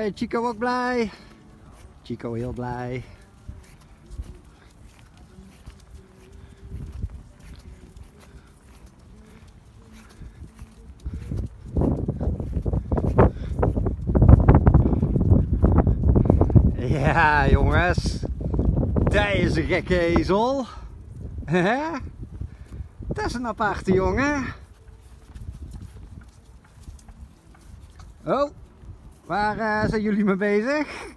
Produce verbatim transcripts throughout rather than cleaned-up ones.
Hey, Chico ook blij. Chico heel blij. Ja, jongens. Dat is een gekke ezel. Hè? Dat is een aparte jongen. Oh, waar uh, zijn jullie mee bezig?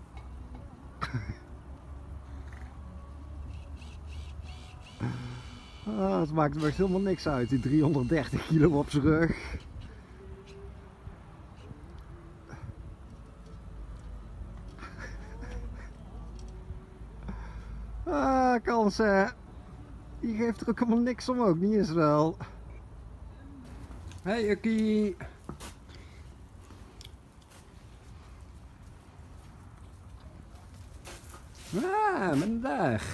Oh, het maakt me echt helemaal niks uit, die driehonderddertig kilo op zijn rug. Ah, kansen. Die geeft er ook helemaal niks om ook, niet eens wel. Hey Ukkie. Ah, mijn dag.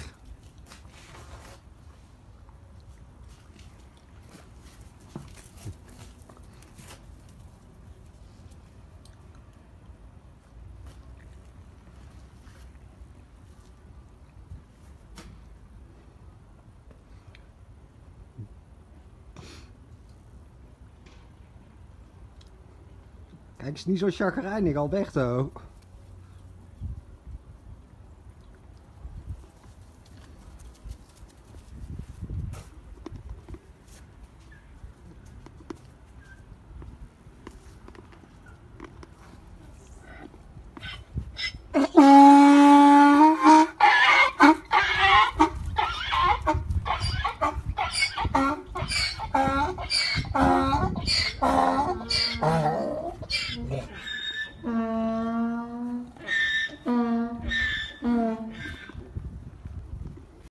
Kijk, is niet zo chagrijnig, Alberto.